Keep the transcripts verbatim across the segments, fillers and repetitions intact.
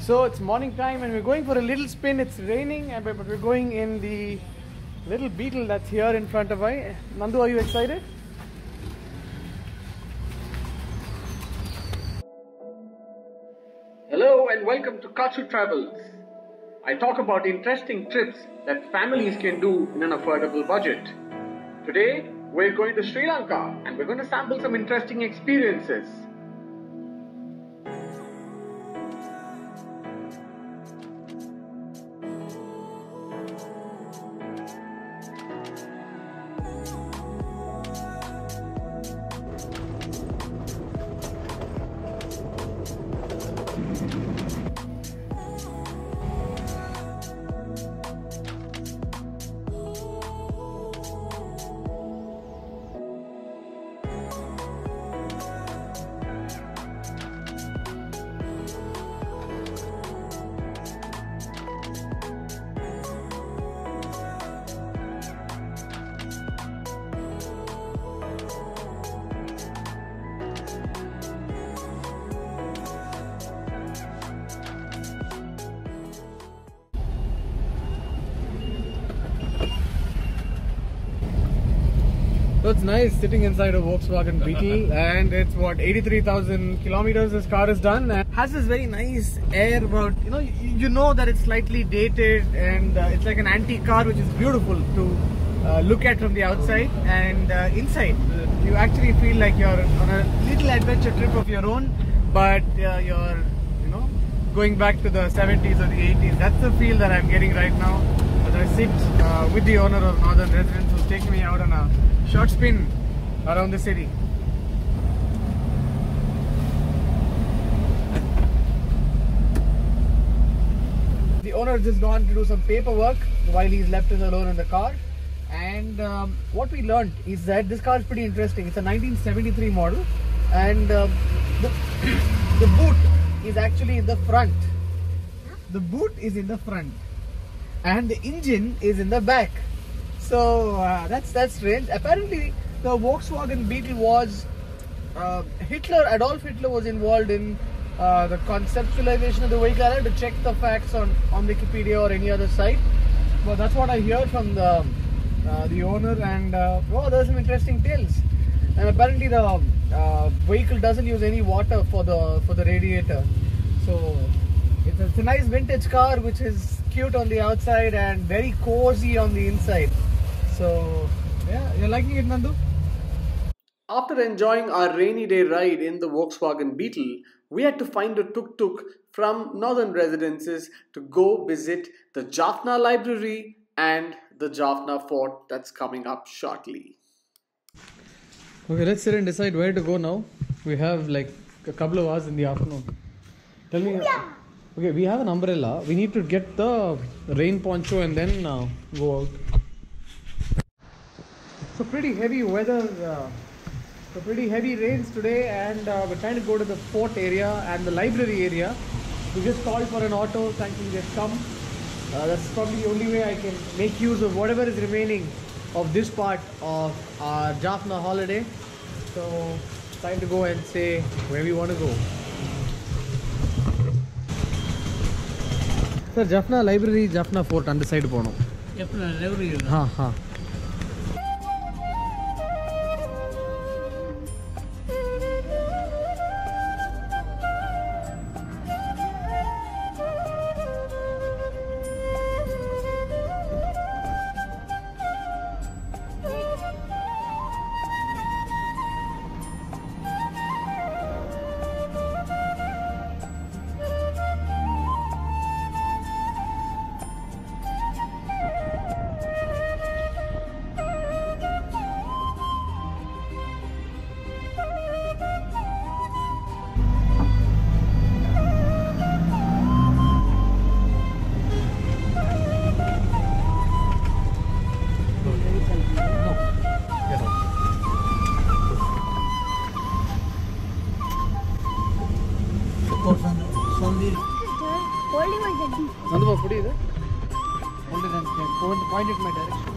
So it's morning time and we're going for a little spin. It's raining, but we're going in the little Beetle that's here in front of us. Nandu, are you excited? Hello and welcome to Kachu Travels. I talk about interesting trips that families can do in an affordable budget. Today, we're going to Sri Lanka and we're going to sample some interesting experiences. So it's nice sitting inside a Volkswagen Beetle, and it's what, eighty-three thousand kilometers this car has done, and has this very nice air about, you know, you, you know that it's slightly dated, and uh, it's like an antique car which is beautiful to uh, look at from the outside, and uh, inside uh, you actually feel like you're on a little adventure trip of your own, but uh, you're, you know, going back to the seventies or the eighties. That's the feel that I'm getting right now as I sit uh, with the owner of Northern Residence, who's taking me out on a short spin around the city. The owner has just gone to do some paperwork while he's left us alone in the car, and um, what we learned is that this car is pretty interesting. It's a nineteen seventy-three model, and um, the, the boot is actually in the front. The boot is in the front and the engine is in the back. So uh, that's that's strange. Apparently, the Volkswagen Beetle was uh, Hitler. Adolf Hitler was involved in uh, the conceptualization of the vehicle. I had to check the facts on on Wikipedia or any other site, but that's what I heard from the uh, the owner. And uh, oh, there's some interesting tales. And apparently, the uh, vehicle doesn't use any water for the for the radiator. So it's a, it's a nice vintage car, which is cute on the outside and very cozy on the inside. So, yeah, you're liking it, Nandu? After enjoying our rainy day ride in the Volkswagen Beetle, we had to find a tuk-tuk from Northern Residences to go visit the Jaffna Library and the Jaffna Fort that's coming up shortly. Okay, let's sit and decide where to go now. We have like a couple of hours in the afternoon. Tell me. Yeah. Okay, we have an umbrella. We need to get the rain poncho and then uh, go out. So pretty heavy weather, uh, so pretty heavy rains today, and uh, we're trying to go to the fort area and the library area. We just called for an auto, thankfully they've come. Uh, that's probably the only way I can make use of whatever is remaining of this part of our Jaffna holiday. So time to go and say where we want to go. Sir, Jaffna Library, Jaffna Fort, on the side pono. Jaffna Library. Ha ha. Holding my gaddi. Nandu, put it there. Hold it and point, point it in my direction.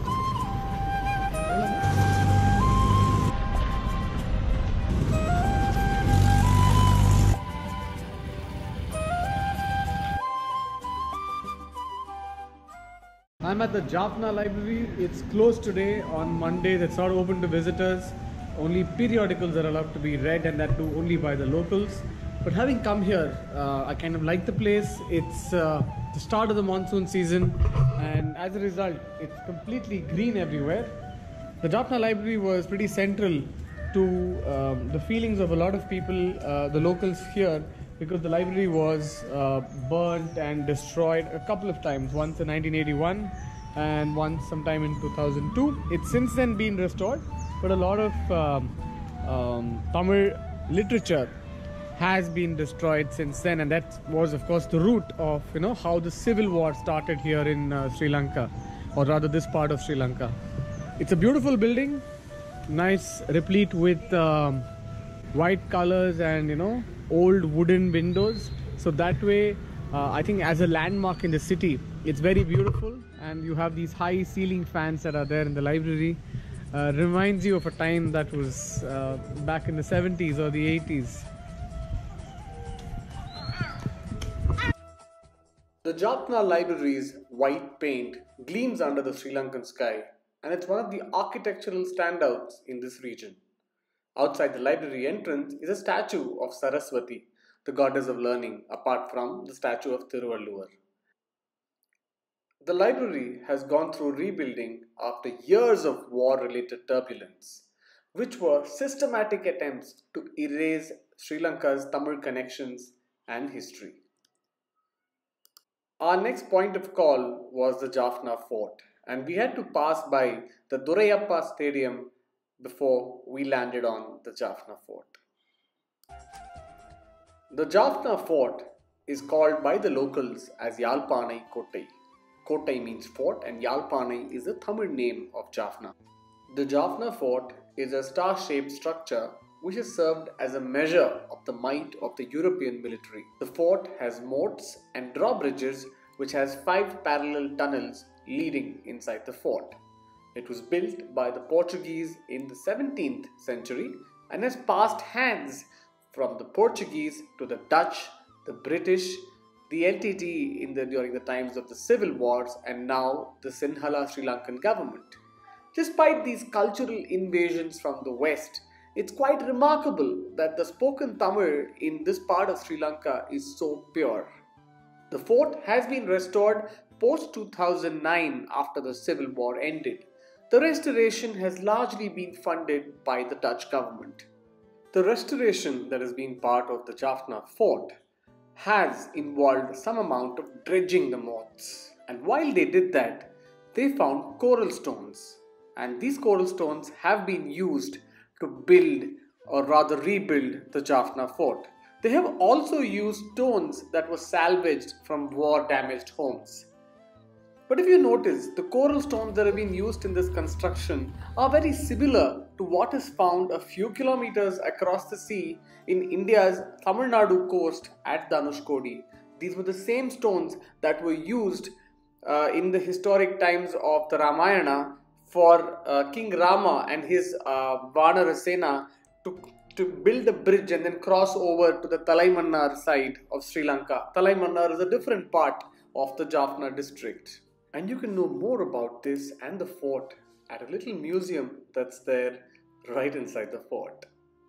I'm at the Jaffna library. It's closed today on Mondays. It's not open to visitors. Only periodicals are allowed to be read, and that too only by the locals. But having come here, uh, I kind of like the place. It's uh, the start of the monsoon season, and as a result, it's completely green everywhere. The Jaffna library was pretty central to um, the feelings of a lot of people, uh, the locals here, because the library was uh, burnt and destroyed a couple of times, once in nineteen eighty-one and once sometime in two thousand two. It's since then been restored, but a lot of um, um, Tamil literature has been destroyed since then, and that was of course the root of you know how the civil war started here in uh, Sri Lanka, or rather this part of Sri Lanka. It's a beautiful building, nice, replete with um, white colors and you know old wooden windows. So that way, uh, I think as a landmark in the city, it's very beautiful. And you have these high ceiling fans that are there in the library. Uh, reminds you of a time that was uh, back in the seventies or the eighties. The Jaffna library's white paint gleams under the Sri Lankan sky, and it's one of the architectural standouts in this region. Outside the library entrance is a statue of Saraswati, the goddess of learning, apart from the statue of Thiruvalluvar. The library has gone through rebuilding after years of war-related turbulence, which were systematic attempts to erase Sri Lanka's Tamil connections and history. Our next point of call was the Jaffna Fort, and we had to pass by the Durayappa Stadium before we landed on the Jaffna Fort. The Jaffna Fort is called by the locals as Yalpanai Kottai. Kottai means fort, and Yalpanai is the Tamil name of Jaffna. The Jaffna Fort is a star-shaped structure which is served as a measure of the might of the European military. The fort has moats and drawbridges which has five parallel tunnels leading inside the fort. It was built by the Portuguese in the seventeenth century and has passed hands from the Portuguese to the Dutch, the British, the L T T in the, during the times of the civil wars, and now the Sinhala Sri Lankan government. Despite these cultural invasions from the west, it's quite remarkable that the spoken Tamil in this part of Sri Lanka is so pure. The fort has been restored post two thousand nine after the civil war ended. The restoration has largely been funded by the Dutch government. The restoration that has been part of the Jaffna fort has involved some amount of dredging the moats. And while they did that, they found coral stones. And these coral stones have been used to build, or rather rebuild, the Jaffna fort. They have also used stones that were salvaged from war-damaged homes. But if you notice, the coral stones that have been used in this construction are very similar to what is found a few kilometers across the sea in India's Tamil Nadu coast at Dhanushkodi. These were the same stones that were used uh, in the historic times of the Ramayana for uh, King Rama and his uh, Vanara Sena to, to build a bridge and then cross over to the Talaimannar side of Sri Lanka. Talaimannar is a different part of the Jaffna district. And you can know more about this and the fort at a little museum that's there right inside the fort.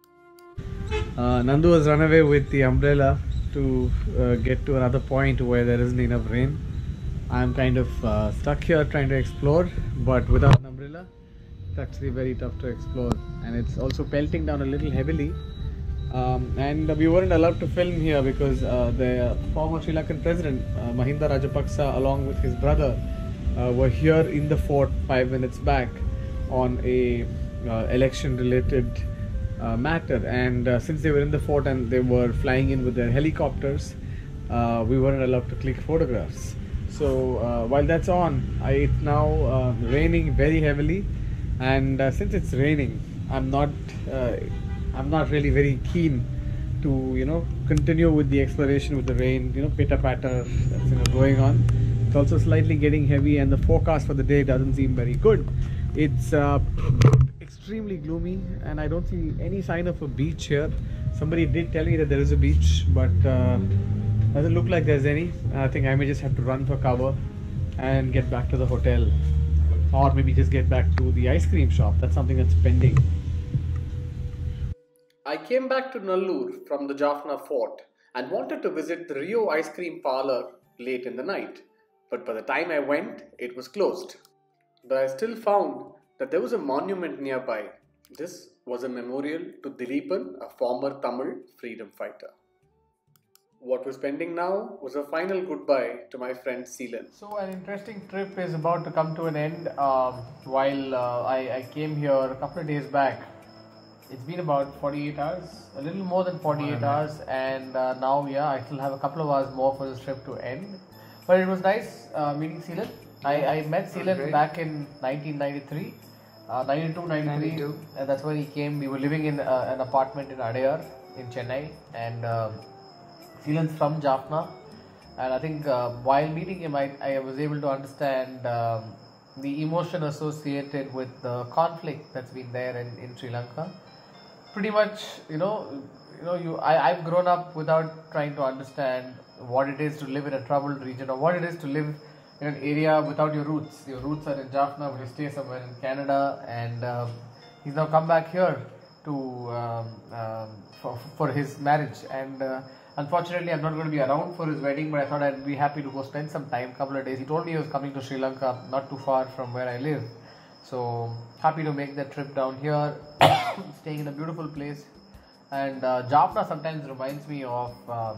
Uh, Nandu has run away with the umbrella to uh, get to another point where there isn't enough rain. I'm kind of uh, stuck here trying to explore, but without an umbrella, it's actually very tough to explore. And it's also pelting down a little heavily. Um, and we weren't allowed to film here because uh, the former Sri Lankan president, uh, Mahinda Rajapaksa, along with his brother, uh, were here in the fort five minutes back on a uh, election-related uh, matter. And uh, since they were in the fort and they were flying in with their helicopters, uh, we weren't allowed to click photographs. So uh, while that's on, I, it's now uh, raining very heavily, and uh, since it's raining, I'm not. Uh, I'm not really very keen to, you know, continue with the exploration with the rain, you know, pitter patter that's you know, going on. It's also slightly getting heavy, and the forecast for the day doesn't seem very good. It's uh, extremely gloomy, and I don't see any sign of a beach here. Somebody did tell me that there is a beach, but uh, doesn't look like there's any. I think I may just have to run for cover and get back to the hotel, or maybe just get back to the ice cream shop. That's something that's pending. I came back to Nallur from the Jaffna fort and wanted to visit the Rio ice cream parlor late in the night. But by the time I went, it was closed. But I still found that there was a monument nearby. This was a memorial to Dileepan, a former Tamil freedom fighter. What was pending now was a final goodbye to my friend Seelan. So an interesting trip is about to come to an end. Um, while uh, I, I came here a couple of days back, it's been about forty-eight hours, a little more than forty-eight hours, and uh, now yeah, I still have a couple of hours more for this trip to end. But it was nice uh, meeting Seelan. I, I met Seelan back in nineteen ninety-three, uh, ninety-two, ninety-three, ninety-two. And that's when he came. We were living in uh, an apartment in Adayar in Chennai, and uh, Seelan's from Jaffna, and I think uh, while meeting him, I, I was able to understand um, the emotion associated with the conflict that's been there in, in Sri Lanka. Pretty much, you know, you know, you I, I've grown up without trying to understand what it is to live in a troubled region, or what it is to live in an area without your roots. Your roots are in Jaffna, but you stay somewhere in Canada, and um, he's now come back here to um, um, for, for his marriage, and uh, unfortunately I'm not going to be around for his wedding, but I thought I'd be happy to go spend some time, couple of days. He told me he was coming to Sri Lanka, not too far from where I live, so happy to make that trip down here. Staying in a beautiful place, and uh, Jaffna sometimes reminds me of um,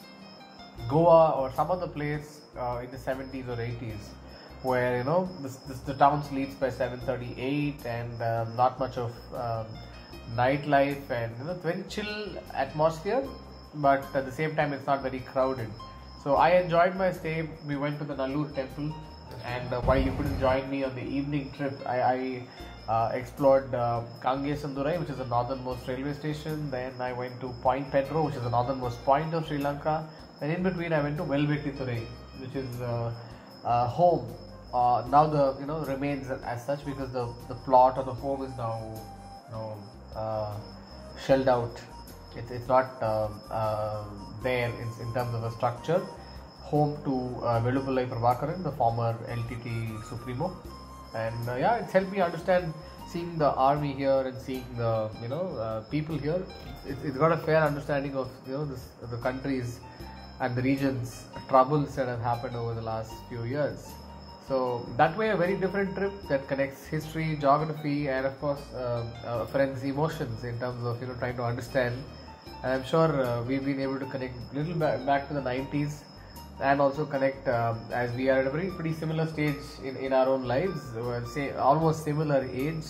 Goa or some other place uh, in the seventies or eighties, where you know this, this, the town sleeps by seven thirty-eight, and uh, not much of um, nightlife, and you know, it's very chill atmosphere, but at the same time it's not very crowded. So I enjoyed my stay. We went to the Nallur temple, and uh, while you couldn't join me on the evening trip, I, I uh, explored uh, Kangesandurai, which is the northernmost railway station. Then I went to Point Pedro, which is the northernmost point of Sri Lanka, and in between I went to Velvetiturai, which is uh, uh, home. Uh, now the you know remains as such, because the the plot or the home is now you know uh, shelled out. It, it's not uh, uh, there in, in terms of a structure. Home to uh, Velupillai Prabhakaran, the former L T T Supremo, and uh, yeah, it's helped me understand, seeing the army here and seeing the you know uh, people here. It's, it's got a fair understanding of you know this, the countries and the regions troubles that have happened over the last few years. So that way, a very different trip that connects history, geography, and of course uh, uh, friends' emotions in terms of you know trying to understand. And I'm sure uh, we've been able to connect a little back, back to the nineties, and also connect um, as we are at a very pretty similar stage in, in our own lives, say almost similar age.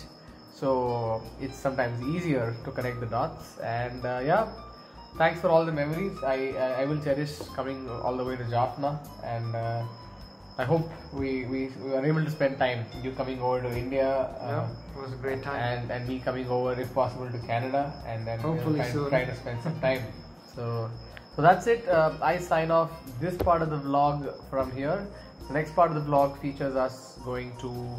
So it's sometimes easier to connect the dots. And uh, yeah, thanks for all the memories. I, I, I will cherish coming all the way to Jaffna, and uh, I hope we, we, we are able to spend time. You coming over to India, uh, yeah, it was a great time, and, and me coming over if possible to Canada, and then hopefully you know, try, soon. try to spend some time. So, so that's it. Uh, I sign off this part of the vlog from here. The next part of the vlog features us going to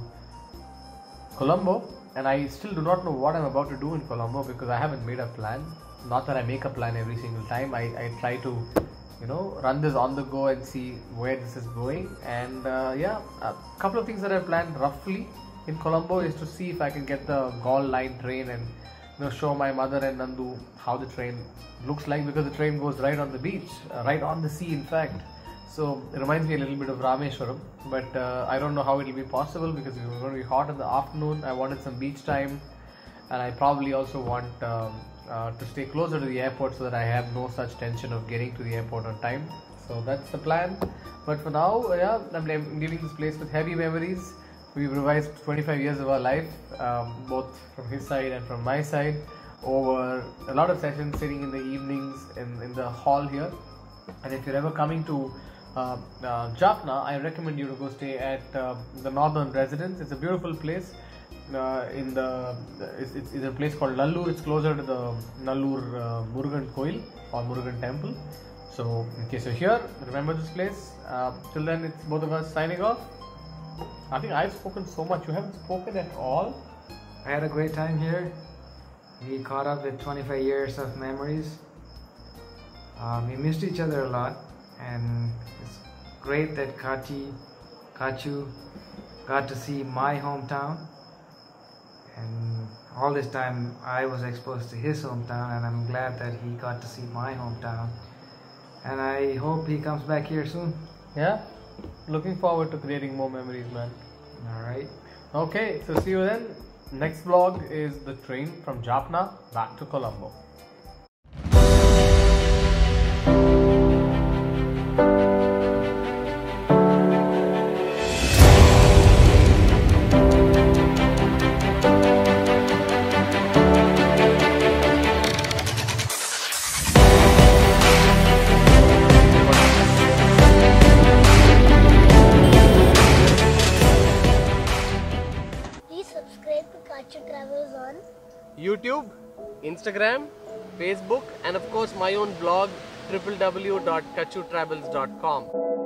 Colombo, and I still do not know what I'm about to do in Colombo because I haven't made a plan. Not that I make a plan every single time. I, I try to you know run this on the go and see where this is going. And uh, yeah, a couple of things that I planned roughly in Colombo is to see if I can get the Gaul line train and you know show my mother and Nandu how the train looks like, because the train goes right on the beach, uh, right on the sea in fact. So it reminds me a little bit of Rameshwaram, but uh, I don't know how it will be possible because it's going to be hot in the afternoon. I wanted some beach time, and I probably also want um, uh, to stay closer to the airport so that I have no such tension of getting to the airport on time. So that's the plan. But for now, yeah, I'm leaving this place with heavy memories. We've revised twenty-five years of our life, um, both from his side and from my side, over a lot of sessions sitting in the evenings in, in the hall here. And if you're ever coming to uh, uh, Jaffna, I recommend you to go stay at uh, the Northern Residence. It's a beautiful place. Uh, in the it's, it's, it's a place called Nallur. It's closer to the Nallur uh, Murugan Koil or Murugan Temple. So in case you're here, remember this place. Uh, till then, it's both of us signing off. I think I've spoken so much. You haven't spoken at all. I had a great time here. We caught up with twenty-five years of memories. Um, we missed each other a lot, and it's great that Kati Kachu got to see my hometown, and all this time I was exposed to his hometown, and I'm glad that he got to see my hometown, and I hope he comes back here soon. Yeah, looking forward to creating more memories, man. Alright. Okay, so see you then. Next vlog is the train from Jaffna back to Colombo. Subscribe to Kachu Travels on YouTube, Instagram, Facebook, and of course my own blog w w w dot kachu travels dot com.